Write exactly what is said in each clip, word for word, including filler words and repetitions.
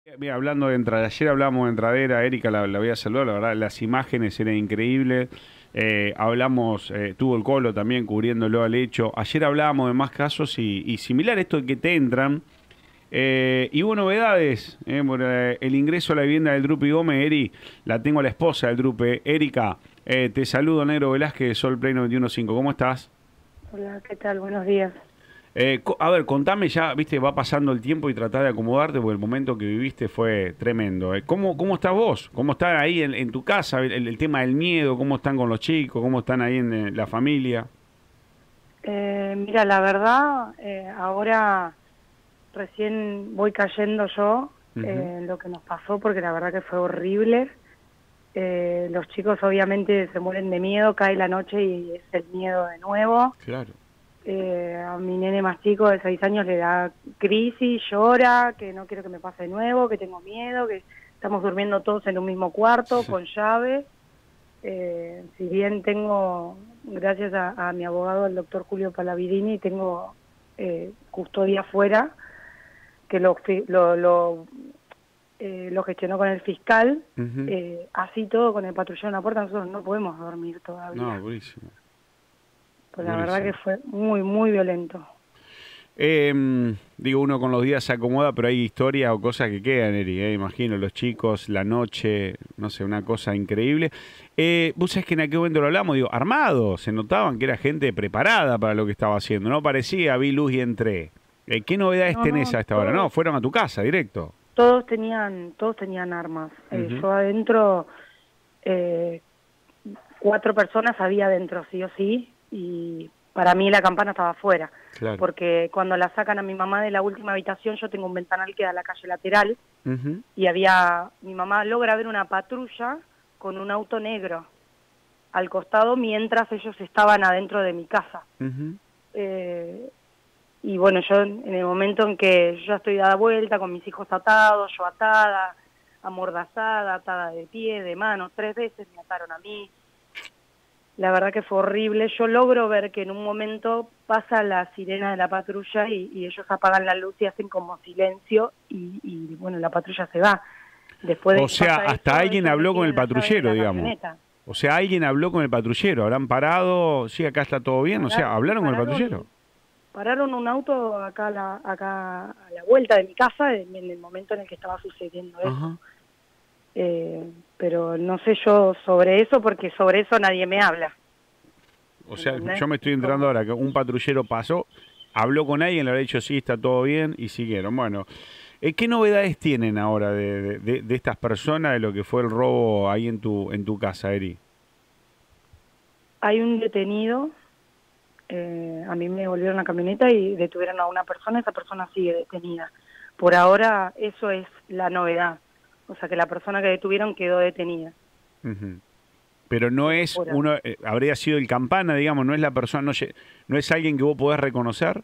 Mira, hablando de entrada, ayer hablamos de entradera, Erika la, la voy a saludar, la verdad, las imágenes eran increíbles. Eh, hablamos, eh, tuvo el Colo también cubriéndolo al hecho. Ayer hablábamos de más casos y, y similar a esto de que te entran. Eh, y hubo novedades, eh, por, eh, el ingreso a la vivienda del Drupi Gómez, Eri, la tengo a la esposa del Drupe. Erika, eh, te saludo, Negro Velázquez de Sol Play noventa y uno punto cinco, ¿cómo estás? Hola, ¿qué tal? Buenos días. Eh, co- a ver, contame ya, viste, va pasando el tiempo y tratá de acomodarte porque el momento que viviste fue tremendo. Eh, ¿cómo, cómo estás vos? ¿Cómo están ahí en, en tu casa? El, el tema del miedo, ¿cómo están con los chicos? ¿Cómo están ahí en, eh, la familia? Eh, mira, la verdad, eh, ahora recién voy cayendo yo Ujú. eh, en lo que nos pasó, porque la verdad que fue horrible. Eh, los chicos obviamente se mueren de miedo, cae la noche y es el miedo de nuevo. Claro. Eh, a mi nene más chico de seis años le da crisis, llora, que no quiero que me pase de nuevo, que tengo miedo, que estamos durmiendo todos en un mismo cuarto Sí. con llave. Eh, si bien tengo, gracias a, a mi abogado, el doctor Julio Palavidini, tengo eh, custodia afuera, que lo, fi- lo, lo, eh, lo gestionó con el fiscal, Ujú. eh, así todo con el patrullero en la puerta, nosotros no podemos dormir No, todavía. buenísimo, Pues la verdad que buenísimo. fue muy, muy violento. Eh, digo, uno con los días se acomoda, pero hay historias o cosas que quedan, Eri, eh, imagino, los chicos, la noche, no sé, una cosa increíble. Eh, vos sabés que en aquel momento lo hablamos, digo, armados, se notaban que era gente preparada para lo que estaba haciendo, no parecía, vi luz y entré. Eh, ¿qué novedades No, tenés no, a esta hora? No, todos, fueron a tu casa, directo. todos tenían, todos tenían armas. Eh, Ujú. yo adentro, eh, cuatro personas había adentro, sí o sí, y para mí la campana estaba afuera, Claro. porque cuando la sacan a mi mamá de la última habitación, yo tengo un ventanal que da a la calle lateral, Ujú. y había, mi mamá logra ver una patrulla con un auto negro al costado mientras ellos estaban adentro de mi casa. Ujú. Eh, y bueno, yo en el momento en que yo ya estoy dada vuelta, con mis hijos atados, yo atada, amordazada, atada de pie, de manos, tres veces me ataron a mí. La verdad que fue horrible. Yo logro ver que en un momento pasa la sirena de la patrulla y, y ellos apagan la luz y hacen como silencio y, y bueno, la patrulla se va. Después de O que sea, pasa hasta eso, alguien ellos me habló con el piden la llave de patrullero, la digamos. camioneta. O sea, alguien habló con el patrullero, habrán parado, sí, acá está todo bien, o sea, Pararon, hablaron con el patrullero. pararon, pararon un auto acá, a la, acá a la vuelta de mi casa en, en el momento en el que estaba sucediendo eso. Ajá. Eh, pero no sé yo sobre eso porque sobre eso nadie me habla. O sea, ¿Entendés? yo me estoy Es enterando como... ahora que un patrullero pasó, habló con alguien, le habrá dicho sí, está todo bien y siguieron. Bueno, eh, ¿qué novedades tienen ahora de, de- de- de estas personas de lo que fue el robo ahí en tu en tu casa, Eri? Hay un detenido. Eh, a mí me volvieron la camioneta y detuvieron a una persona, esa persona sigue detenida. Por ahora eso es la novedad, o sea que la persona que detuvieron quedó detenida, Ujú. Pero no pero es por ahora. uno, eh, habría sido el campana, digamos, no es la persona, no, lle- no es alguien que vos podés reconocer.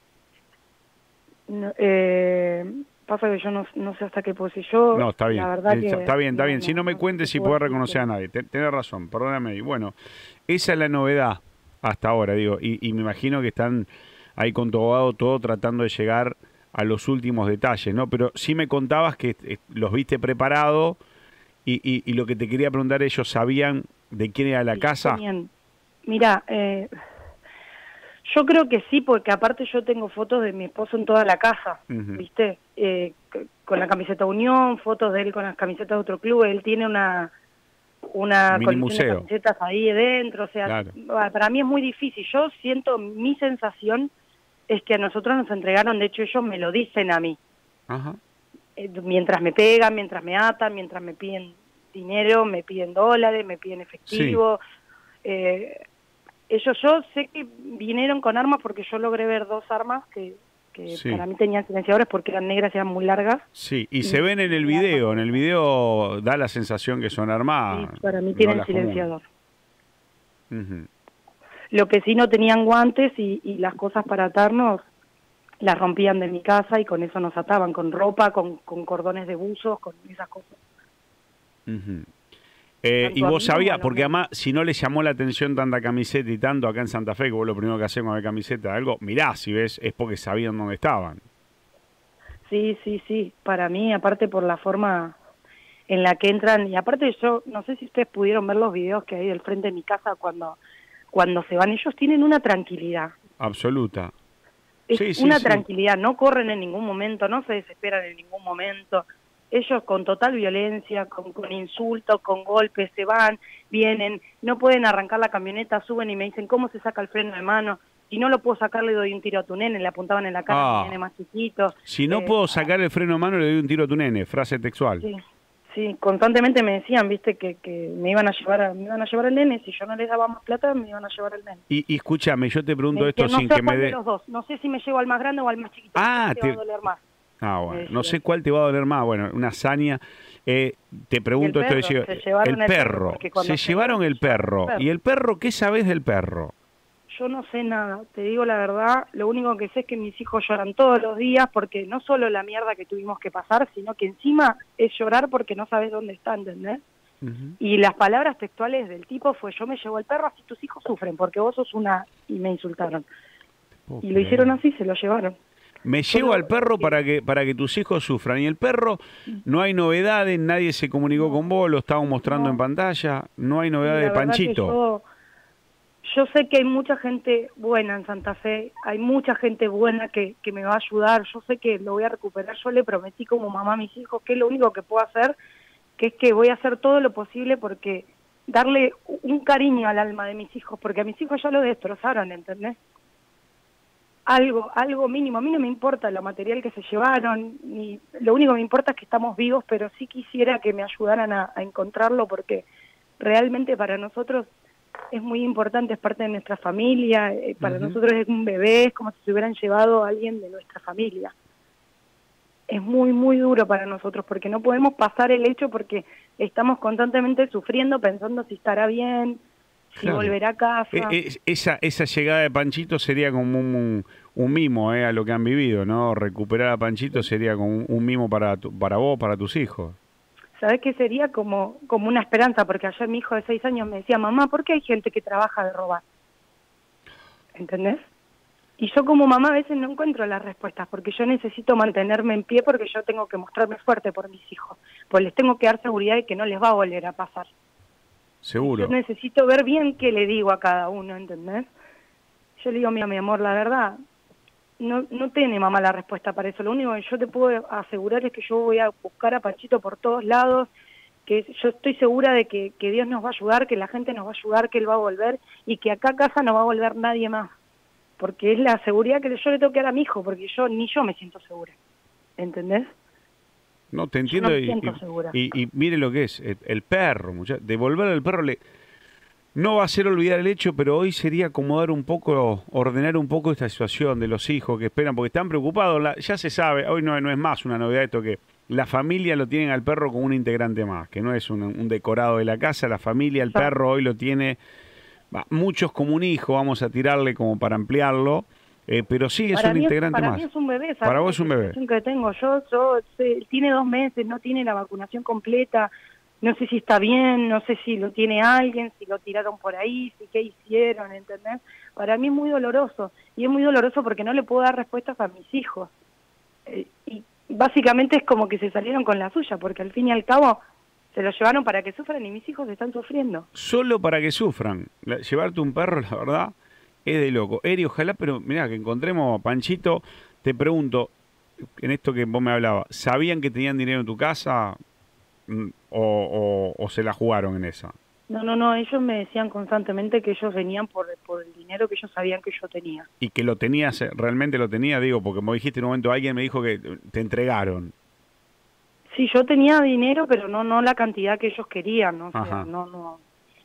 No, eh, pasa que yo no, no sé hasta qué pues si yo, No, está la bien. verdad Eh, Está que está bien, está no, bien. Si no, no me no, no te cuentes si puedo podés decir reconocer a que... nadie. Te- Tenés razón, perdóname. Y bueno, esa es la novedad hasta ahora, digo. Y, y me imagino que están ahí con tu abogado todo tratando de llegar a los últimos detalles, ¿no? Pero sí me contabas que eh, los viste preparados y, y- y lo que te quería preguntar, ¿ellos sabían de quién era la Y ya casa? tenían, mira, eh, yo creo que sí, porque aparte yo tengo fotos de mi esposo en toda la casa, Ujú. ¿viste? Eh, c- con la camiseta Unión, fotos de él con las camisetas de otro club, él tiene una una Mini colección de museo, camisetas ahí dentro, o sea, claro. ah, para mí es muy difícil. Yo siento, mi sensación es que a nosotros nos entregaron, de hecho ellos me lo dicen a mí, Ajá. eh, mientras me pegan, mientras me atan, mientras me piden dinero, me piden dólares, me piden Sí. efectivo. Eh, ellos, yo sé que vinieron con armas porque yo logré ver dos armas que, que Sí. para mí tenían silenciadores porque eran negras y eran muy largas Sí, y se y, ven en y el tenía armas video. En el adentro. video da la sensación que son Sí, armadas, para mí no tienen las comunes. silenciador. Ujú. Lo que sí no tenían guantes y, y las cosas para atarnos las rompían de mi casa y con eso nos ataban, con ropa, con, con cordones de buzos, con esas cosas. Ujú. Eh, y Tanto a vos mí como a sabías, los porque nenes. además, si no les llamó la atención tanta camiseta y tanto acá en Santa Fe, que vos lo primero que hacemos ver camiseta de algo, mirá, si ves, es porque sabían dónde estaban. Sí, sí, sí, para mí, aparte por la forma en la que entran, y aparte yo, no sé si ustedes pudieron ver los videos que hay del frente de mi casa cuando, cuando se van, ellos tienen una tranquilidad, Absoluta. es Sí, sí, una sí. tranquilidad, no corren en ningún momento, no se desesperan en ningún momento, ellos con total violencia, con, con insultos, con golpes, se van, vienen, no pueden arrancar la camioneta, suben y me dicen, ¿cómo se saca el freno de mano? Si no lo puedo sacar, le doy un tiro a tu nene, le apuntaban en la cara a mi Ah, nene más chiquito. si no eh, puedo sacar el freno a mano, le doy un tiro a tu nene. Frase textual. Sí, sí, constantemente me decían, viste, que, que me iban a llevar a, me iban a llevar al nene, si yo no les daba más plata, me iban a llevar al nene. Y, y escúchame, yo te Me pregunto esto decían, no sin sé a que me cuál de dé... los dos, no sé si me llevo al más grande o al más chiquito, no sé Ah, si te va a te... doler más, Ah, me bueno, no decían. sé cuál te va a doler más. Bueno, una hazaña. Eh, te Y el pregunto esto de perro, lle- se llevaron el el perro, perro. porque Se cuando se iban, llevaron se el llevaron el perro. ¿Y perro. el perro qué sabes del perro? Yo no sé nada, te digo la verdad, lo único que sé es que mis hijos lloran todos los días, porque no solo la mierda que tuvimos que pasar, sino que encima es llorar porque no sabes dónde está, ¿entendés? Ujú. Y las palabras textuales del tipo fue, yo me llevo el perro, así tus hijos sufren, porque vos sos una... Y me insultaron. Puedo Y lo creer. hicieron así, se lo llevaron. Me Fue llevo lo, al lo perro que... para que para que tus hijos sufran. Y el perro, no hay novedades, nadie se comunicó con No, vos, lo estaban mostrando en no. pantalla, no hay Y novedades de la verdad que Panchito. yo... Yo sé que hay mucha gente buena en Santa Fe, hay mucha gente buena que, que me va a ayudar, yo sé que lo voy a recuperar, yo le prometí como mamá a mis hijos que es lo único que puedo hacer, que es que voy a hacer todo lo posible porque darle un cariño al alma de mis hijos, porque a mis hijos ya lo destrozaron, ¿entendés? Algo, algo mínimo, a mí no me importa lo material que se llevaron, ni lo único que me importa es que estamos vivos, pero sí quisiera que me ayudaran a, a encontrarlo porque realmente para nosotros es muy importante, es parte de nuestra familia, eh, para Ujú. nosotros es un bebé, es como si se hubieran llevado a alguien de nuestra familia. Es muy, muy duro para nosotros porque no podemos pasar el hecho porque estamos constantemente sufriendo, pensando si estará bien, si Claro. volverá a E- casa. es- esa, esa llegada de Panchito sería como un, un- un mimo eh, a lo que han vivido, ¿no? Recuperar a Panchito sería como un, un mimo para, tu- para vos, para tus hijos. ¿Sabés qué sería? Como, como una esperanza, porque ayer mi hijo de seis años me decía, mamá, ¿por qué hay gente que trabaja de robar? ¿Entendés? Y yo como mamá a veces no encuentro las respuestas, porque yo necesito mantenerme en pie, porque yo tengo que mostrarme fuerte por mis hijos, pues les tengo que dar seguridad de que no les va a volver a pasar. Y yo Seguro. necesito ver bien qué le digo a cada uno, ¿entendés? Yo le digo, mira, mi amor, la verdad, no, no tiene mamá la respuesta para eso. Lo único que yo te puedo asegurar es que yo voy a buscar a Panchito por todos lados, que yo estoy segura de que, que Dios nos va a ayudar, que la gente nos va a ayudar, que Él va a volver y que acá a casa no va a volver nadie más. Porque es la seguridad que yo le tengo que dar a mi hijo, porque yo ni yo me siento segura. ¿Entendés? No, te Yo no entiendo me y, siento y, segura. y- y mire lo que es, el, el perro, mucha- devolver al perro le, no va a hacer olvidar el hecho, pero hoy sería acomodar un poco, ordenar un poco esta situación de los hijos que esperan, porque están preocupados, la- ya se sabe, hoy no, no es más una novedad esto que la familia lo tienen al perro como un integrante más, que no es un, un decorado de la casa, la familia, el Ya. perro hoy lo tiene, va, muchos como un hijo, vamos a tirarle como para ampliarlo, eh, pero sí es Para un mí es, integrante para mí más. es un bebé, Para ¿sabes vos la es un bebé. situación que tengo? Yo, yo sé, tiene dos meses, no tiene la vacunación completa, no sé si está bien, no sé si lo tiene alguien, si lo tiraron por ahí, si qué hicieron, ¿entendés? Para mí es muy doloroso, y es muy doloroso porque no le puedo dar respuestas a mis hijos. Eh, y básicamente es como que se salieron con la suya, porque al fin y al cabo se lo llevaron para que sufran y mis hijos están sufriendo. Solo para que sufran. La- llevarte un perro, la verdad, es de loco. Eri, ojalá, pero mirá, que encontremos a Panchito. Te pregunto, en esto que vos me hablabas, ¿sabían que tenían dinero en tu casa mm, o, o- o se la jugaron en esa? No, no, no, ellos me decían constantemente que ellos venían por, por el dinero que ellos sabían que yo tenía. Y que lo tenías, eh, realmente lo tenía, digo, porque como dijiste en un momento, alguien me dijo que te entregaron. Sí, yo tenía dinero, pero no no la cantidad que ellos querían, o sea, Ajá. no, no.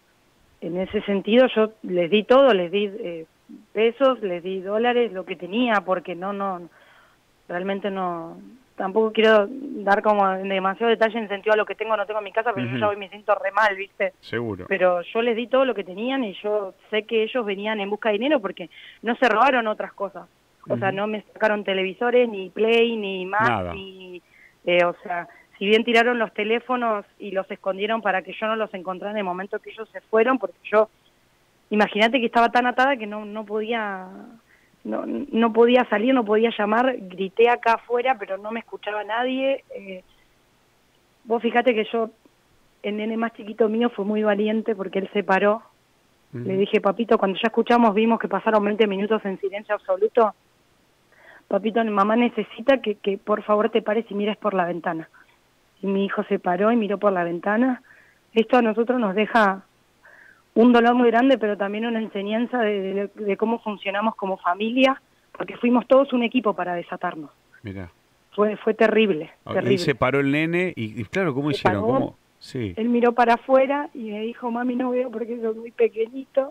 En ese sentido yo les di todo, les di eh, pesos, les di dólares, lo que tenía, porque no, no, realmente no, tampoco quiero dar como demasiado detalle en sentido a lo que tengo o no tengo en mi casa, pero yo Ujú. ya hoy me siento re mal, ¿viste? Seguro. Pero yo les di todo lo que tenían y yo sé que ellos venían en busca de dinero porque no se robaron otras cosas. O sea, Ujú. no me sacaron televisores, ni Play, ni Mac, Nada. ni... eh, o sea, si bien tiraron los teléfonos y los escondieron para que yo no los encontrara en el momento que ellos se fueron, porque yo, imagínate que estaba tan atada que no, no podía no, no podía salir, no podía llamar, grité acá afuera, pero no me escuchaba nadie. Eh, vos fíjate que yo, el nene más chiquito mío fue muy valiente porque él se paró. Uh-huh. Le dije, papito, cuando ya escuchamos, vimos que pasaron veinte minutos en silencio absoluto. Papito, mi mamá necesita que, que por favor te pares y mires por la ventana. Y mi hijo se paró y miró por la ventana. Esto a nosotros nos deja un dolor muy grande, pero también una enseñanza de, de, de cómo funcionamos como familia, porque fuimos todos un equipo para desatarnos. Mirá. Fue fue terrible, Ahí terrible. se paró el nene y, y claro, ¿cómo se hicieron? Paró, ¿Cómo? Sí. Él miró para afuera y me dijo, mami, no veo porque soy muy pequeñito.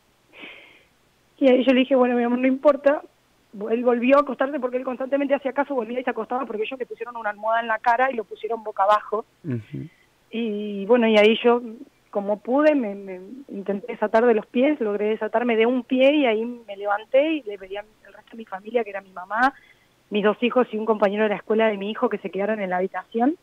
Y ahí yo le dije, bueno, mi amor, no importa. Él volvió a acostarse porque él constantemente hacía caso, volvía y se acostaba porque ellos le pusieron una almohada en la cara y lo pusieron boca abajo. Uh-huh. Y bueno, y ahí yo, como pude, me, me intenté desatar de los pies, logré desatarme de un pie y ahí me levanté y le pedí al resto de mi familia, que era mi mamá, mis dos hijos y un compañero de la escuela de mi hijo, que se quedaron en la habitación.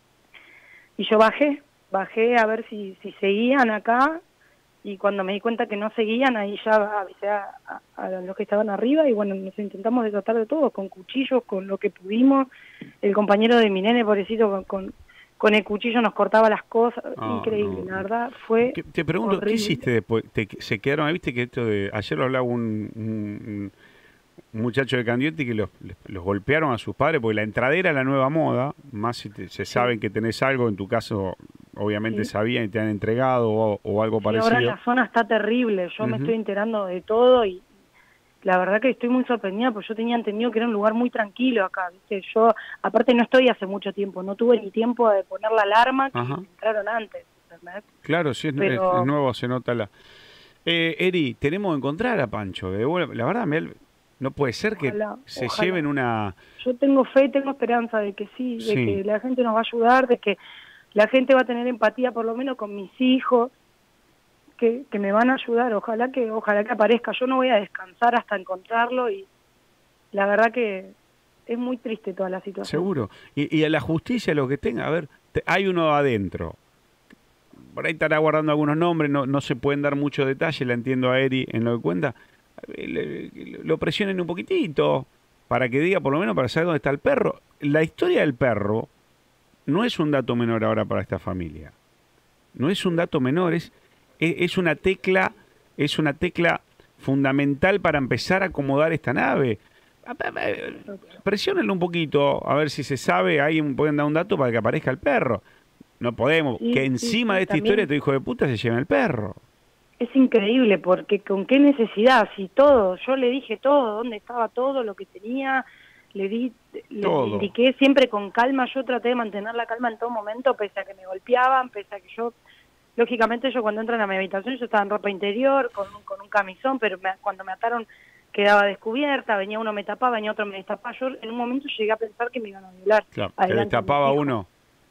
Y yo bajé, bajé a ver si, si seguían acá, y cuando me di cuenta que no seguían, ahí ya avisé a, a, a los que estaban arriba, y bueno, nos intentamos desatar de todo, con cuchillos, con lo que pudimos. El compañero de mi nene, pobrecito, con, con, con el cuchillo nos cortaba las cosas. Oh, increíble, no. La verdad, fue Te pregunto, horrible. ¿Qué hiciste después? Te, se quedaron, ¿viste que esto de, ayer lo hablaba un, un, un muchacho de Candioti que los, los golpearon a sus padres, porque la entradera es la nueva moda, más si te, se saben sí. que tenés algo, en tu caso obviamente sí. sabían y te han entregado o, o algo sí, parecido. Ahora la zona está terrible, yo uh-huh. me estoy enterando de todo y la verdad que estoy muy sorprendida porque yo tenía entendido que era un lugar muy tranquilo acá, ¿viste? Yo aparte no estoy hace mucho tiempo, no tuve ni tiempo de poner la alarma que uh-huh. entraron antes, ¿entendés? Claro, sí, es, Pero... es, es nuevo, se nota la... Eh, Eri, tenemos que encontrar a Pancho, de vuelta. La verdad, me... no puede ser que ojalá, se ojalá. lleven una... Yo tengo fe, tengo esperanza de que sí, de sí. que la gente nos va a ayudar, de que la gente va a tener empatía por lo menos con mis hijos, que, que me van a ayudar, ojalá que ojalá que aparezca. Yo no voy a descansar hasta encontrarlo y la verdad que es muy triste toda la situación. Seguro. Y, y a la justicia, lo que tenga, a ver, te, hay uno adentro. Por ahí estará guardando algunos nombres, no, no se pueden dar muchos detalles, la entiendo a Eri en lo que cuenta. Lo presionen un poquitito para que diga, por lo menos para saber dónde está el perro. La historia del perro no es un dato menor ahora para esta familia. No es un dato menor, es, es una tecla, es una tecla fundamental para empezar a acomodar esta nave. Presiónenlo un poquito, a ver si se sabe, ahí pueden dar un dato para que aparezca el perro. No podemos, sí, que encima sí, de esta también... historia tu hijo de puta se lleve el perro. Es increíble, porque con qué necesidad, si todo, yo le dije todo, dónde estaba todo, lo que tenía, le di, le indiqué siempre con calma, yo traté de mantener la calma en todo momento, pese a que me golpeaban, pese a que yo, lógicamente yo cuando entran a mi habitación yo estaba en ropa interior, con, con un camisón, pero me, cuando me ataron quedaba descubierta, venía uno me tapaba, venía otro me destapaba, yo en un momento llegué a pensar que me iban a violar. Claro, ¿te destapaba uno?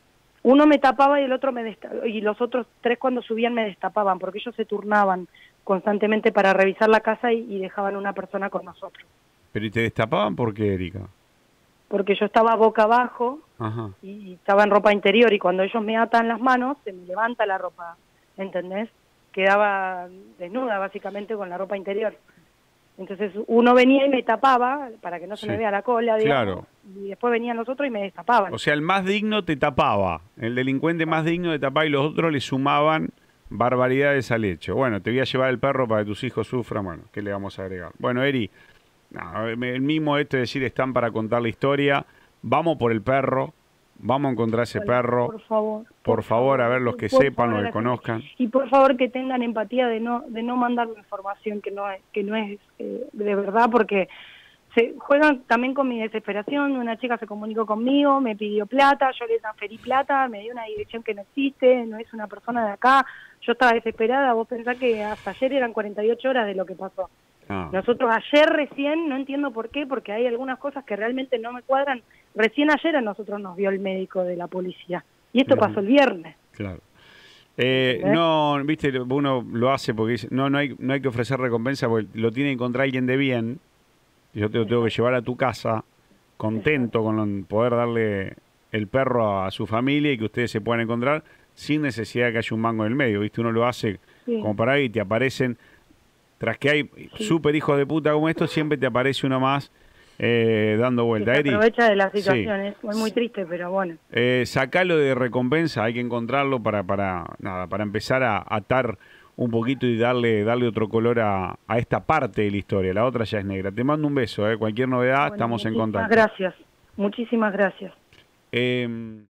Uno me tapaba y el otro me destapaba, y los otros tres cuando subían me destapaban, porque ellos se turnaban constantemente para revisar la casa y, y dejaban una persona con nosotros. ¿Pero y te destapaban por qué, Erika? Porque yo estaba boca abajo Ajá. y estaba en ropa interior, y cuando ellos me atan las manos, se me levanta la ropa, ¿entendés? Quedaba desnuda básicamente con la ropa interior. Entonces uno venía y me tapaba para que no se sí. me vea la cola, digamos, claro. y después venían los otros y me destapaban. O sea, el más digno te tapaba, el delincuente más digno te tapaba y los otros le sumaban barbaridades al hecho. Bueno, te voy a llevar el perro para que tus hijos sufran, bueno, ¿qué le vamos a agregar? Bueno, Eri, no, el mismo esto de decir están para contar la historia, vamos por el perro, vamos a encontrar ese bueno, perro. Por favor. Por, por favor, a ver los que sepan, los que conozcan. Y por favor que tengan empatía de no de no mandar información que no es, que no es eh, de verdad, porque se juegan también con mi desesperación. Una chica se comunicó conmigo, me pidió plata, yo le transferí plata, me dio una dirección que no existe, no es una persona de acá. Yo estaba desesperada, vos pensás que hasta ayer eran cuarenta y ocho horas de lo que pasó. Ah. Nosotros ayer recién, no entiendo por qué, porque hay algunas cosas que realmente no me cuadran. Recién ayer a nosotros nos vio el médico de la policía. Y esto Bien. pasó el viernes. Claro. Eh, no, viste, uno lo hace porque dice, no, no hay, no hay que ofrecer recompensa porque lo tiene que encontrar alguien de bien. Y yo te lo tengo que llevar a tu casa, contento Exacto. con poder darle el perro a, a su familia y que ustedes se puedan encontrar sin necesidad de que haya un mango en el medio. Viste, uno lo hace sí. como para ahí y te aparecen. tras que hay Sí. súper hijos de puta como estos, siempre te aparece uno más eh, dando Que vuelta. se Eri, aprovecha de la sí. situación, es muy, muy triste, pero bueno. Eh, sacalo de recompensa, hay que encontrarlo para, para, nada, para empezar a atar un poquito y darle, darle otro color a, a esta parte de la historia. La otra ya es negra. Te mando un beso, eh. Cualquier novedad, Bueno, estamos en muchísimas contacto. gracias, muchísimas gracias. Eh,